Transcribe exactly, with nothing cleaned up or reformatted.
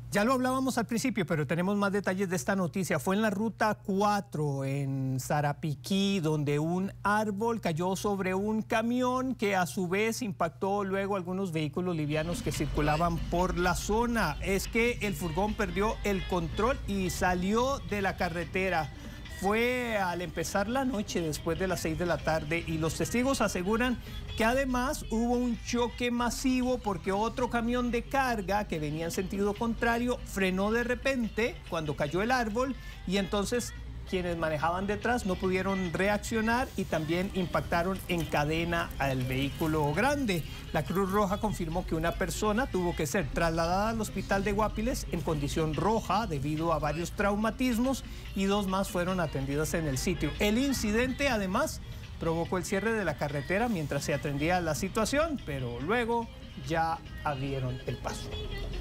Ya lo hablábamos al principio, pero tenemos más detalles de esta noticia. Fue en la ruta cuatro, en Sarapiquí, donde un árbol cayó sobre un camión que a su vez impactó luego algunos vehículos livianos que circulaban por la zona. Es que el furgón perdió el control y salió de la carretera. Fue al empezar la noche después de las seis de la tarde y los testigos aseguran que además hubo un choque masivo porque otro camión de carga que venía en sentido contrario frenó de repente cuando cayó el árbol y entonces quienes manejaban detrás no pudieron reaccionar y también impactaron en cadena al vehículo grande. La Cruz Roja confirmó que una persona tuvo que ser trasladada al hospital de Guápiles en condición roja debido a varios traumatismos y dos más fueron atendidas en el sitio. El incidente además provocó el cierre de la carretera mientras se atendía la situación, pero luego ya abrieron el paso.